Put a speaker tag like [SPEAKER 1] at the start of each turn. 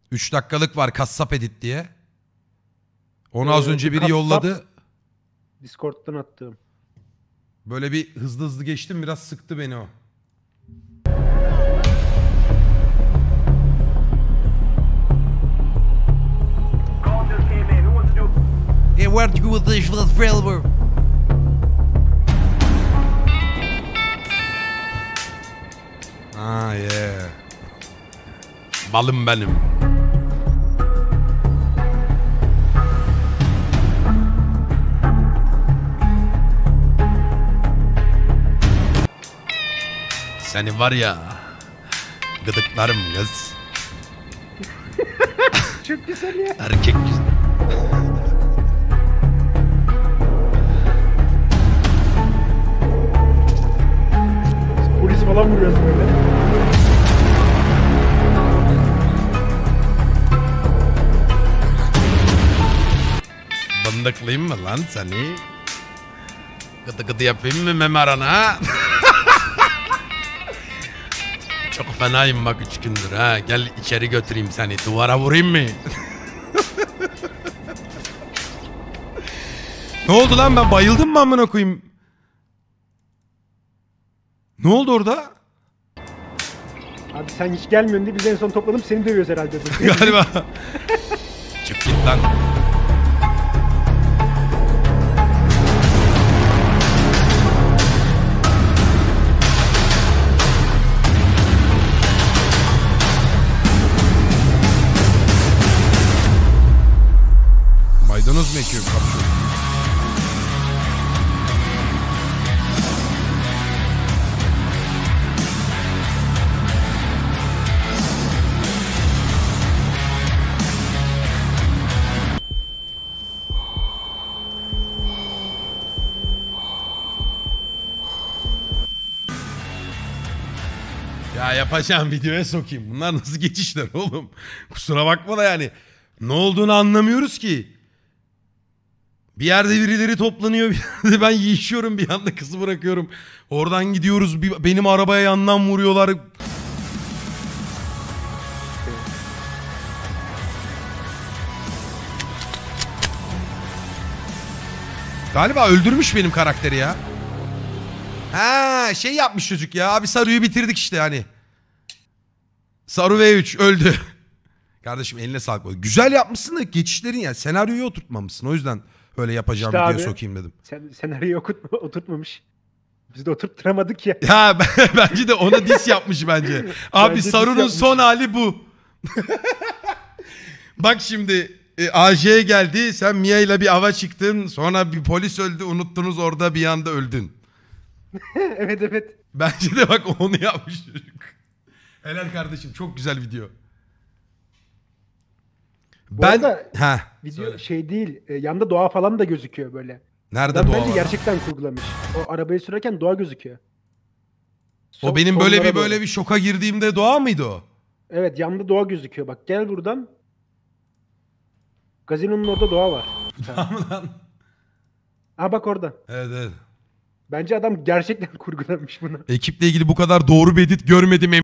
[SPEAKER 1] 3 dakikalık var kasap edit diye. Onu az önce biri yolladı.
[SPEAKER 2] Discord'dan attım.
[SPEAKER 1] Böyle bir hızlı hızlı geçtim, biraz sıktı beni o.
[SPEAKER 3] Hey, where do you with this railroad?
[SPEAKER 1] Ah yeah. Balım benim. Seni var ya, gıdıklarım kız.
[SPEAKER 2] Çok güzel ya.
[SPEAKER 1] Erkek güzel.
[SPEAKER 2] Polis falan vuruyoruz böyle.
[SPEAKER 1] Bındıklayayım mı lan seni? Gıdı gıdı yapayım mı memarana? Çok fenayım bak 3 gündür ha. Gel içeri götüreyim seni. Duvara vurayım mı? Ne oldu lan, ben bayıldım mı amına koyayım? Ne oldu orada?
[SPEAKER 2] Abi sen hiç gelmiyorsun diye biz en son topladım seni dövüyoruz herhalde.
[SPEAKER 1] Galiba. Çık git lan. Maydanoz mu ekiyor kapşon? Ya yapacağım videoya sokayım. Bunlar nasıl geçişler oğlum? Kusura bakma da yani. Ne olduğunu anlamıyoruz ki. Bir yerde birileri toplanıyor, bir yerde ben yiyişiyorum, bir yanda kızı bırakıyorum. Oradan gidiyoruz, benim arabaya yandan vuruyorlar. Galiba öldürmüş benim karakteri ya. Ha, şey yapmış çocuk ya. Abi Saru'yu bitirdik işte hani. Saru V3 öldü. Kardeşim eline sağlık. Güzel yapmışsın da geçişlerin ya. Senaryoyu oturtmamışsın. O yüzden öyle yapacağım
[SPEAKER 2] İşte
[SPEAKER 1] videoya
[SPEAKER 2] abi,
[SPEAKER 1] sokayım dedim.
[SPEAKER 2] Senaryoyu oturtmamış. Biz de oturtturamadık ya.
[SPEAKER 1] Ya bence de ona diss yapmış bence. Abi
[SPEAKER 2] Bence
[SPEAKER 1] Saru'nun son hali bu. Bak şimdi AJ'ye geldi. Sen Mia ile bir ava çıktın. Sonra bir polis öldü. Unuttunuz, orada bir anda öldün.
[SPEAKER 2] Evet evet.
[SPEAKER 1] Bence de bak onu yapmış çocuk. Helal kardeşim, çok güzel video.
[SPEAKER 2] Bu arada video
[SPEAKER 1] söyle.
[SPEAKER 2] şey değil. Yanda doğa falan da gözüküyor böyle.
[SPEAKER 1] Nerede
[SPEAKER 2] Adam
[SPEAKER 1] doğa
[SPEAKER 2] bence
[SPEAKER 1] var?
[SPEAKER 2] gerçekten kurgulamış. O arabayı sürerken doğa gözüküyor.
[SPEAKER 1] O benim böyle
[SPEAKER 2] Sonlara
[SPEAKER 1] bir
[SPEAKER 2] doğru.
[SPEAKER 1] şoka girdiğimde doğa mıydı o?
[SPEAKER 2] Evet, yanda doğa gözüküyor. Bak gel buradan. Gazinonun orada doğa var.
[SPEAKER 1] Tamam lan.
[SPEAKER 2] Ha bak orada.
[SPEAKER 1] Evet evet.
[SPEAKER 2] Bence adam gerçekten kurgulamış bunu.
[SPEAKER 1] Ekiple ilgili bu kadar doğru bir edit görmedim.